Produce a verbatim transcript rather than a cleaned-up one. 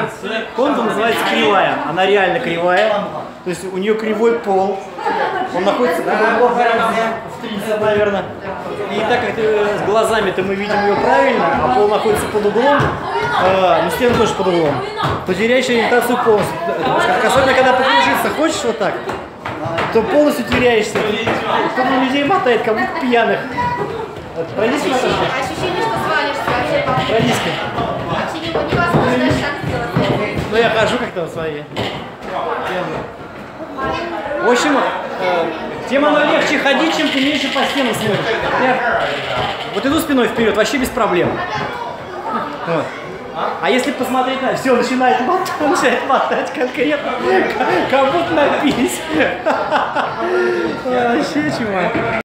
Комната называется кривая. Она реально кривая. То есть у нее кривой пол. Он находится под углом в тридцать, наверное. И так как с глазами-то мы видим ее правильно, а пол находится под углом, э, ну стены тоже под углом, то теряешь ориентацию полностью. Особенно когда покружиться хочешь вот так, то полностью теряешься. Кто на людей мотает, как будто пьяных. Пройдись, Наташа. Ощущение, что свалишься вообще. Пройдись-ка. Вообще невозможно шаг сделать. Ну я хожу как-то в своей. В общем, э, тем оно легче ходить, чем ты меньше по стенам смотришь. Я вот иду спиной вперед, вообще без проблем. Вот. А если посмотреть на... Все, начинает мотать, начинает мотать конкретно, как будто напись. Вообще, чувак.